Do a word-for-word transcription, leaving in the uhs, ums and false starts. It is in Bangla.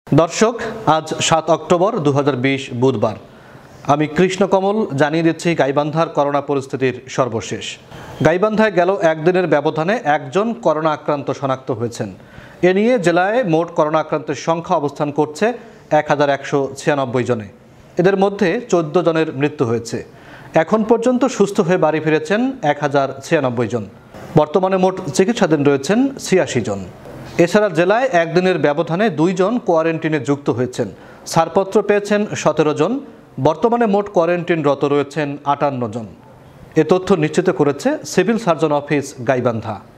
দর্শক, আজ সাত অক্টোবর দু হাজার বিশ বুধবার। আমি কৃষ্ণকমল জানিয়ে দিচ্ছি গাইবান্ধার করোনা পরিস্থিতির সর্বশেষ। গাইবান্ধায় গেল একদিনের ব্যবধানে একজন করোনা আক্রান্ত শনাক্ত হয়েছেন। এ নিয়ে জেলায় মোট করোনা আক্রান্তের সংখ্যা অবস্থান করছে এক হাজার একশো ছিয়ানব্বই জনে। এদের মধ্যে চোদ্দ জনের মৃত্যু হয়েছে। এখন পর্যন্ত সুস্থ হয়ে বাড়ি ফিরেছেন এক হাজার ছিয়ানব্বই জন। বর্তমানে মোট চিকিৎসাধীন রয়েছেন ছিয়াশি জন। এছাড়া জেলায় একদিনের ব্যবধানে দুইজন কোয়ারেন্টিনে যুক্ত হয়েছেন। ছাড়পত্র পেয়েছেন সতেরো জন। বর্তমানে মোট কোয়ারেন্টিনরত রয়েছেন আটান্ন জন। এ তথ্য নিশ্চিত করেছে সিভিল সার্জন অফিস গাইবান্ধা।